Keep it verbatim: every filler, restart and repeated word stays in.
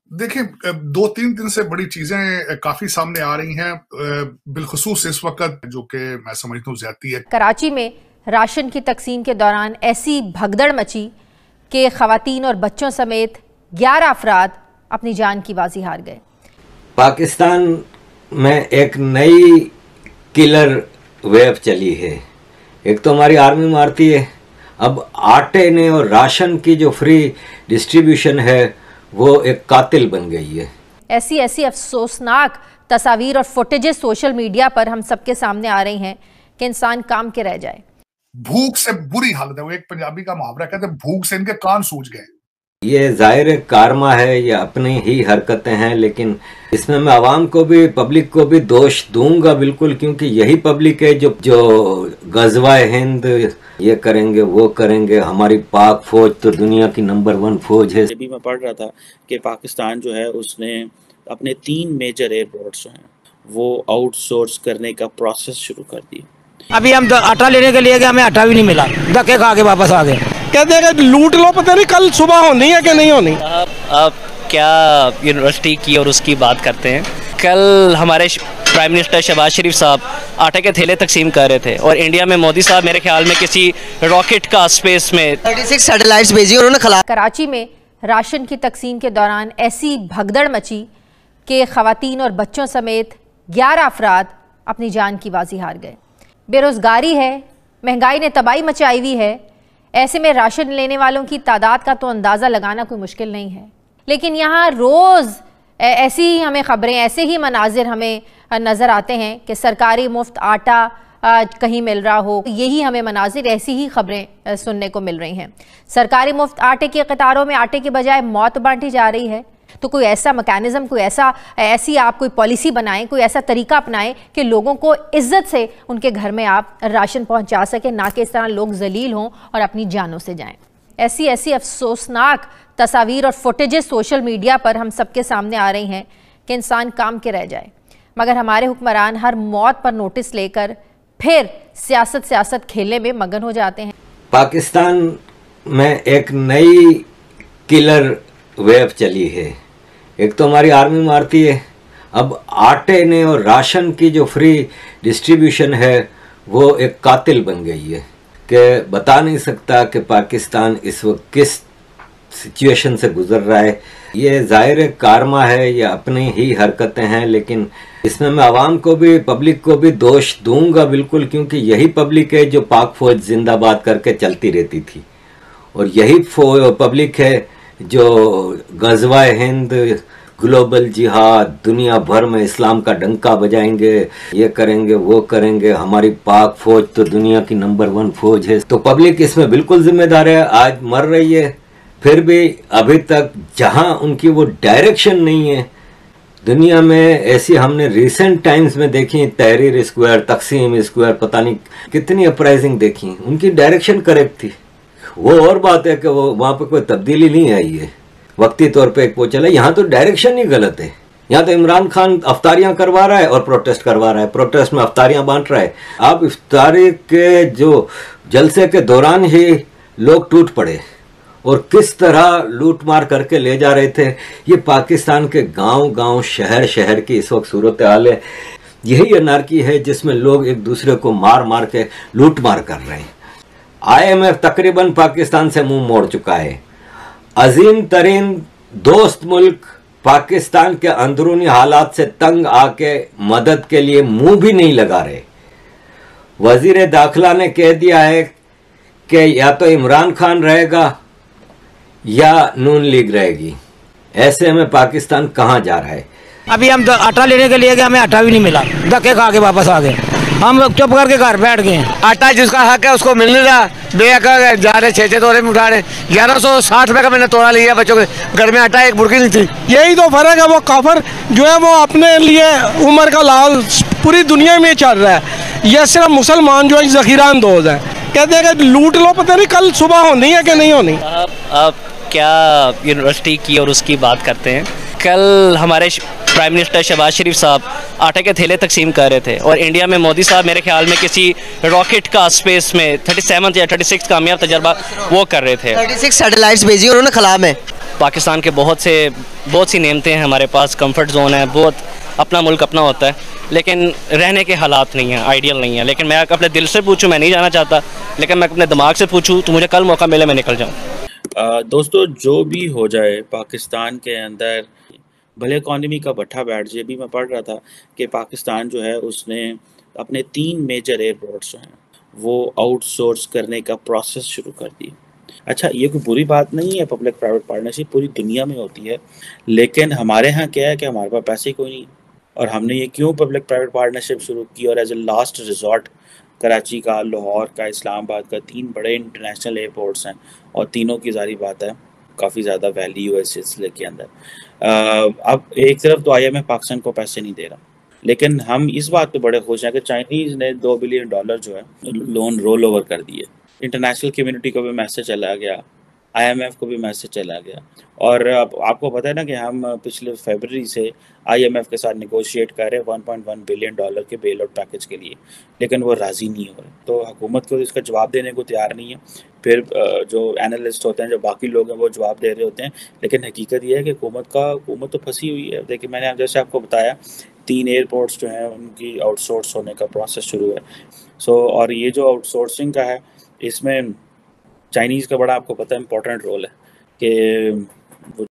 देखिए, दो तीन दिन से बड़ी चीजें काफी सामने आ रही हैं, बिलखुसूस इस वक्त जो कि मैं समझता हूँ ज्यादती है। कराची में राशन की तकसीम के दौरान ऐसी भगदड़ मची कि खवातीन और बच्चों समेत ग्यारह अफराद अपनी जान की बाजी हार गए। पाकिस्तान में एक नई किलर वेव चली है। एक तो हमारी आर्मी मारती है, अब आटे ने और राशन की जो फ्री डिस्ट्रीब्यूशन है वो एक कातिल बन गई है। ऐसी ऐसी अफसोसनाक तस्वीर और फुटेजेस सोशल मीडिया पर हम सबके सामने आ रही हैं कि इंसान काम के रह जाए। भूख से बुरी हालत है। वो एक पंजाबी का मुहावरा कहते हैं, भूख से इनके कान सूज गए। ये जाहिर कारमा है, ये अपनी ही हरकतें हैं, लेकिन इसमें मैं आवाम को भी, पब्लिक को भी दोष दूंगा बिल्कुल, क्योंकि यही पब्लिक है जो जो गजवाए हिंद ये करेंगे वो करेंगे। हमारी पाक फौज तो दुनिया की नंबर वन फौज है। अभी मैं पढ़ रहा था कि पाकिस्तान जो है उसने अपने तीन मेजर एयरपोर्ट्स जो हैं वो आउटसोर्स करने का प्रोसेस शुरू कर दिया। अभी हम आटा लेने के लिए गए, हमें आटा भी नहीं मिला, धक्के खा के वापस आ गए। कहते हैं कि लूट लो, पता नहीं कल सुबह होनी है कि नहीं होनी। आप, आप क्या यूनिवर्सिटी की और उसकी बात करते हैं। कल हमारे प्राइम मिनिस्टर शहबाज शरीफ साहब आटे के थैले तकसीम कर रहे थे और इंडिया में मोदी साहब मेरे ख्याल में किसी रॉकेट का स्पेस में छत्तीस सैटेलाइट्स भेजी उन्होंने खिला। कराची में राशन की तकसीम के दौरान ऐसी भगदड़ मची कि खवातीन और बच्चों समेत ग्यारह अफराद अपनी जान की बाजी हार गए। बेरोजगारी है, महंगाई ने तबाही मचाई हुई है। ऐसे में राशन लेने वालों की तादाद का तो अंदाज़ा लगाना कोई मुश्किल नहीं है, लेकिन यहाँ रोज़ ऐसी ही हमें ख़बरें, ऐसे ही मनाजिर हमें नज़र आते हैं कि सरकारी मुफ्त आटा कहीं मिल रहा हो। यही हमें मनाजिर, ऐसी ही ख़बरें सुनने को मिल रही हैं। सरकारी मुफ्त आटे की कतारों में आटे के बजाय मौत बांटी जा रही है। तो कोई ऐसा मैकेनिज़्म, कोई ऐसा ऐसी आप कोई पॉलिसी बनाएं, कोई ऐसा तरीका अपनाएं कि लोगों को इज्जत से उनके घर में आप राशन पहुंचा सकें, ना कि इस तरह लोग जलील हों और अपनी जानों से जाएं। ऐसी ऐसी अफसोसनाक तस्वीर और फुटेजेस सोशल मीडिया पर हम सबके सामने आ रही हैं कि इंसान काम के रह जाए, मगर हमारे हुक्मरान हर मौत पर नोटिस लेकर फिर सियासत सियासत खेलने में मगन हो जाते हैं। पाकिस्तान में एक नई किलर वेव चली है। एक तो हमारी आर्मी मारती है, अब आटे ने और राशन की जो फ्री डिस्ट्रीब्यूशन है वो एक कातिल बन गई है कि बता नहीं सकता कि पाकिस्तान इस वक्त किस सिचुएशन से गुजर रहा है। ये जाहिर कारमा है, ये अपनी ही हरकतें हैं, लेकिन इसमें मैं आवाम को भी, पब्लिक को भी दोष दूंगा बिल्कुल, क्योंकि यही पब्लिक है जो पाक फौज जिंदाबाद करके चलती रहती थी, और यही पब्लिक है जो गजवाए हिंद, ग्लोबल जिहाद, दुनिया भर में इस्लाम का डंका बजाएंगे, ये करेंगे वो करेंगे। हमारी पाक फौज तो दुनिया की नंबर वन फौज है। तो पब्लिक इसमें बिल्कुल जिम्मेदार है। आज मर रही है, फिर भी अभी तक जहां उनकी वो डायरेक्शन नहीं है। दुनिया में ऐसी हमने रिसेंट टाइम्स में देखी, तहरीर स्क्वायर, तकसीम स्क्वायर, पता नहीं कितनी अपराइजिंग देखी, उनकी डायरेक्शन करेक्ट थी। वो और बात है कि वो वहाँ पे कोई तब्दीली नहीं आई है, वक्ती तौर पे एक वो चला। यहाँ तो डायरेक्शन ही गलत है। यहाँ तो इमरान खान अफ्तारियाँ करवा रहा है और प्रोटेस्ट करवा रहा है, प्रोटेस्ट में अफ्तारियाँ बांट रहा है। आप इफ्तारी के जो जलसे के दौरान ही लोग टूट पड़े और किस तरह लूट मार करके ले जा रहे थे। ये पाकिस्तान के गांव गांव, शहर शहर की इस वक्त सूरत हाल है। यही अनारकी है जिसमें लोग एक दूसरे को मार मार के लूट मार कर रहे हैं। आई एम एफ तकरीबन पाकिस्तान से मुंह मोड़ चुका है। अजीम तरीन दोस्त मुल्क पाकिस्तान के अंदरूनी हालात से तंग आके मदद के लिए मुंह भी नहीं लगा रहे। वजीर दाखिला ने कह दिया है कि या तो इमरान खान रहेगा या नून लीग रहेगी। ऐसे में पाकिस्तान कहाँ जा रहा है। अभी हम आटा लेने के लिए गए, हमें आटा भी नहीं मिला, धक्के खा के वापस आ गए। हम लोग चुप करके घर बैठ गए। आटा जिसका हक है उसको मिल नहीं रहा, बेहक जा रहे, छः छः तोड़े में उठा रहे। ग्यारह सौ साठ रुपये का मैंने तोड़ा लिया बच्चों के, घर में आटा एक बुर्की नहीं थी। यही तो फर्क है। वो काफर जो है वो अपने लिए उम्र का लाल पूरी दुनिया में चल रहा है। यह सिर्फ मुसलमान जो है ज़ख़ीरा अंदोज़ है। कहते हैं कि लूट लो, पता नहीं कल सुबह होनी है कि नहीं होनी। आप, आप क्या यूनिवर्सिटी की और उसकी बात करते हैं। कल हमारे प्राइम मिनिस्टर शहबाज शरीफ साहब आटे के थैले तकसीम कर रहे थे और इंडिया में मोदी साहब मेरे ख्याल में किसी रॉकेट का स्पेस में थर्टी सेवन या थर्टी सिक्स कामयाब तजर्बा वो कर रहे थे। छत्तीस सैटेलाइट्स भेजी उन्होंने खला में। पाकिस्तान के बहुत से बहुत सी नेमतें हैं हमारे पास, कंफर्ट जोन है, बहुत अपना मुल्क अपना होता है, लेकिन रहने के हालात नहीं हैं, आइडियल नहीं है। लेकिन मैं अपने दिल से पूछूं, मैं नहीं जाना चाहता, लेकिन मैं अपने दिमाग से पूछूं तो मुझे कल मौका मिले मैं निकल जाऊँ। दोस्तों, जो भी हो जाए पाकिस्तान के अंदर भले इकॉनमी का भट्ठा बैठ जाए, भी मैं पढ़ रहा था कि पाकिस्तान जो है उसने अपने तीन मेजर एयरपोर्ट्स जो हैं वो आउटसोर्स करने का प्रोसेस शुरू कर दिया। अच्छा, ये कोई बुरी बात नहीं है, पब्लिक प्राइवेट पार्टनरशिप पूरी दुनिया में होती है, लेकिन हमारे यहाँ क्या है कि हमारे पास पैसे कोई नहीं, और हमने ये क्यों पब्लिक प्राइवेट पार्टनरशिप शुरू की और as a last resort Karachi का, लाहौर का, इस्लामाबाद का तीन बड़े इंटरनेशनल एयरपोर्ट्स हैं और तीनों की जारी बात है काफ़ी ज़्यादा वैल्यू है इस सिलसिले के अंदर। अब एक तरफ तो आई एम एफ पाकिस्तान को पैसे नहीं दे रहा, लेकिन हम इस बात पे बड़े खुश हैं कि चाइनीज़ ने दो बिलियन डॉलर जो है लोन रोल ओवर कर दिए। इंटरनेशनल कम्युनिटी को भी मैसेज चला गया, आई एम एफ को भी मैसेज चला गया, और अब आपको पता है ना कि हम पिछले फरवरी से आई एम एफ के साथ नेगोशिएट कर रहे हैं one point one billion dollar के बेल आउट पैकेज के लिए, लेकिन वो राज़ी नहीं हो रहे। तो हुकूमत को इसका जवाब देने को तैयार नहीं है। फिर जो एनालिस्ट होते हैं, जो बाकी लोग हैं, वो जवाब दे रहे होते हैं, लेकिन हकीकत ये है कि हुकूमत का हुकूमत तो फंसी हुई है। देखिए, मैंने जैसे आपको बताया तीन एयरपोर्ट्स जो हैं उनकी आउटसोर्स होने का प्रोसेस शुरू है। सो so, और ये जो आउटसोर्सिंग का है इसमें चाइनीज़ का बड़ा आपको पता है इम्पोर्टेंट रोल है कि